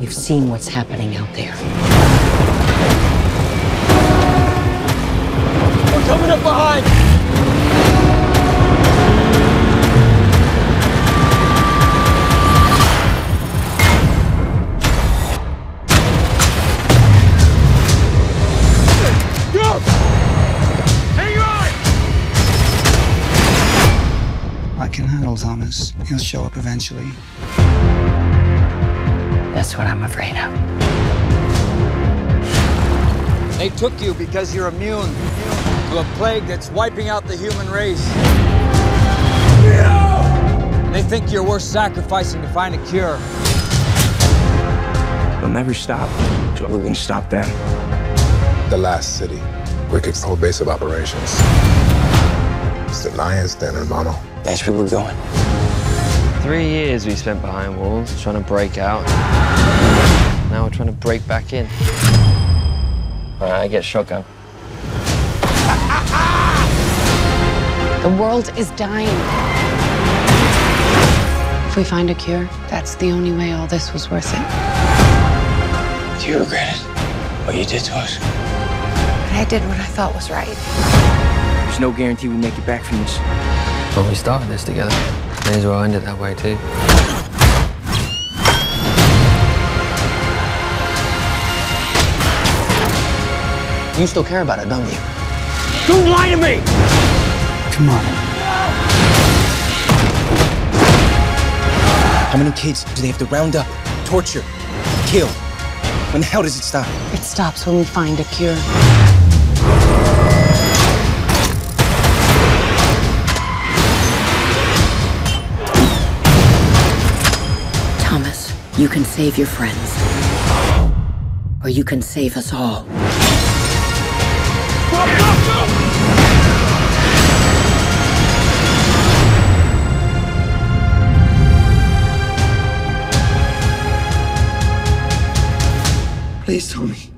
You've seen what's happening out there. We're coming up behind! I can handle Thomas. He'll show up eventually. That's what I'm afraid of. They took you because you're immune to a plague that's wiping out the human race. They think you're worth sacrificing to find a cure. They'll never stop. So we're gonna stop them. The last city. Wicked's whole base of operations. It's the lion's den, hermano. That's where we're going. 3 years we spent behind walls trying to break out. Now we're trying to break back in. All right, I get shotgun. The world is dying. If we find a cure, that's the only way all this was worth it. Do you regret it? What you did to us? But I did what I thought was right. There's no guarantee we make it back from this. Well, we started this together. May as well end it that way, too. You still care about it, don't you? Don't lie to me! Come on. How many kids do they have to round up, torture, kill? When the hell does it stop? It stops when we find a cure. Thomas, you can save your friends. Or you can save us all. Please tell me.